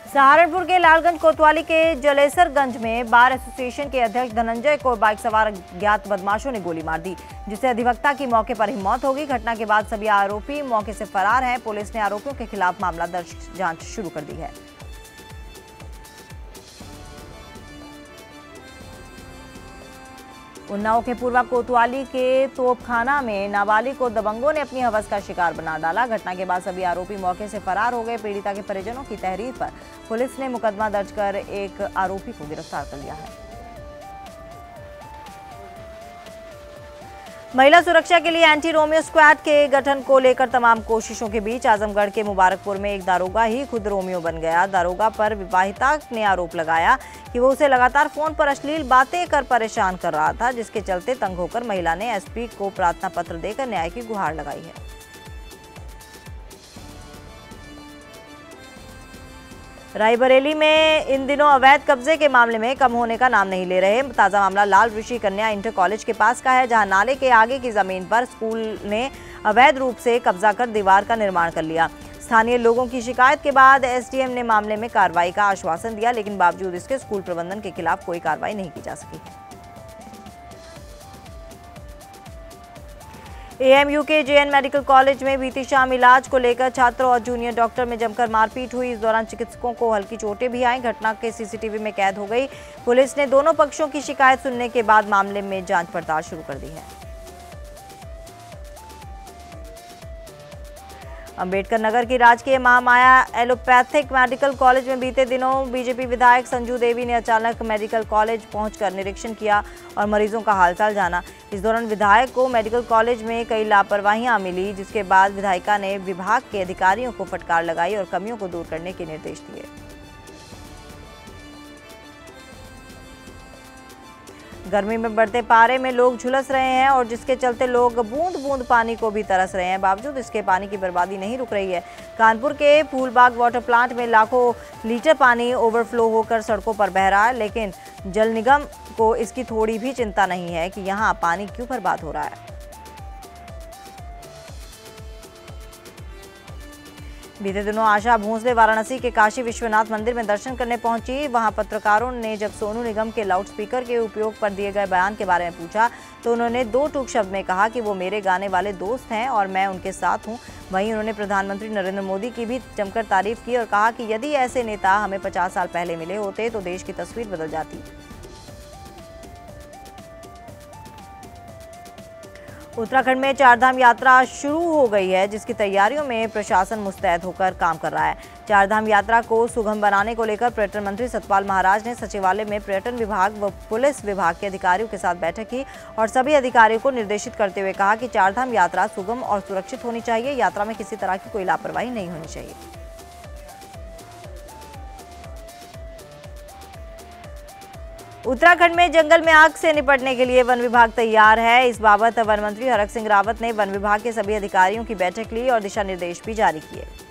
सहारनपुर के लालगंज कोतवाली के जलेसरगंज में बार एसोसिएशन के अध्यक्ष धनंजय को बाइक सवार अज्ञात बदमाशों ने गोली मार दी, जिससे अधिवक्ता की मौके पर ही मौत हो गई। घटना के बाद सभी आरोपी मौके से फरार हैं। पुलिस ने आरोपियों के खिलाफ मामला दर्ज जांच शुरू कर दी है। उन्नाव के पूर्वा कोतवाली के तोपखाना में नाबालिग को दबंगों ने अपनी हवस का शिकार बना डाला। घटना के बाद सभी आरोपी मौके से फरार हो गए। पीड़िता के परिजनों की तहरीर पर पुलिस ने मुकदमा दर्ज कर एक आरोपी को गिरफ्तार कर लिया है। महिला सुरक्षा के लिए एंटी रोमियो स्क्वाड के गठन को लेकर तमाम कोशिशों के बीच आजमगढ़ के मुबारकपुर में एक दारोगा ही खुद रोमियो बन गया। दारोगा पर विवाहिता ने आरोप लगाया कि वो उसे लगातार फोन पर अश्लील बातें कर परेशान कर रहा था, जिसके चलते तंग होकर महिला ने एसपी को प्रार्थना पत्र देकर न्याय की गुहार लगाई है। रायबरेली में इन दिनों अवैध कब्जे के मामले में कम होने का नाम नहीं ले रहे। ताजा मामला लाल ऋषि कन्या इंटर कॉलेज के पास का है, जहां नाले के आगे की जमीन पर स्कूल ने अवैध रूप से कब्जा कर दीवार का निर्माण कर लिया। स्थानीय लोगों की शिकायत के बाद एसडीएम ने मामले में कार्रवाई का आश्वासन दिया, लेकिन बावजूद इसके स्कूल प्रबंधन के खिलाफ कोई कार्रवाई नहीं की जा सकी। एएमयू के जेएन मेडिकल कॉलेज में बीती शाम इलाज को लेकर छात्र और जूनियर डॉक्टर में जमकर मारपीट हुई। इस दौरान चिकित्सकों को हल्की चोटें भी आईं। घटना के सीसीटीवी में कैद हो गई। पुलिस ने दोनों पक्षों की शिकायत सुनने के बाद मामले में जांच पड़ताल शुरू कर दी है। अंबेडकर नगर की राजकीय महामाया एलोपैथिक मेडिकल कॉलेज में बीते दिनों बीजेपी विधायक संजू देवी ने अचानक मेडिकल कॉलेज पहुंचकर निरीक्षण किया और मरीजों का हालचाल जाना। इस दौरान विधायक को मेडिकल कॉलेज में कई लापरवाहियां मिली, जिसके बाद विधायिका ने विभाग के अधिकारियों को फटकार लगाई और कमियों को दूर करने के निर्देश दिए। गर्मी में बढ़ते पारे में लोग झुलस रहे हैं और जिसके चलते लोग बूंद बूंद पानी को भी तरस रहे हैं। बावजूद इसके पानी की बर्बादी नहीं रुक रही है। कानपुर के फूलबाग वाटर प्लांट में लाखों लीटर पानी ओवरफ्लो होकर सड़कों पर बह रहा है, लेकिन जल निगम को इसकी थोड़ी भी चिंता नहीं है कि यहाँ पानी क्यों बर्बाद हो रहा है। बीते दिनों आशा भोंसले वाराणसी के काशी विश्वनाथ मंदिर में दर्शन करने पहुंची। वहां पत्रकारों ने जब सोनू निगम के लाउडस्पीकर के उपयोग पर दिए गए बयान के बारे में पूछा तो उन्होंने दो टूक शब्द में कहा कि वो मेरे गाने वाले दोस्त हैं और मैं उनके साथ हूं। वहीं उन्होंने प्रधानमंत्री नरेंद्र मोदी की भी जमकर तारीफ की और कहा कि यदि ऐसे नेता हमें 50 साल पहले मिले होते तो देश की तस्वीर बदल जाती। उत्तराखंड में चारधाम यात्रा शुरू हो गई है, जिसकी तैयारियों में प्रशासन मुस्तैद होकर काम कर रहा है। चारधाम यात्रा को सुगम बनाने को लेकर पर्यटन मंत्री सतपाल महाराज ने सचिवालय में पर्यटन विभाग व पुलिस विभाग के अधिकारियों के साथ बैठक की और सभी अधिकारियों को निर्देशित करते हुए कहा कि चारधाम यात्रा सुगम और सुरक्षित होनी चाहिए। यात्रा में किसी तरह की कोई लापरवाही नहीं होनी चाहिए। उत्तराखंड में जंगल में आग से निपटने के लिए वन विभाग तैयार है। इस बाबत वन मंत्री हरक सिंह रावत ने वन विभाग के सभी अधिकारियों की बैठक ली और दिशा निर्देश भी जारी किए।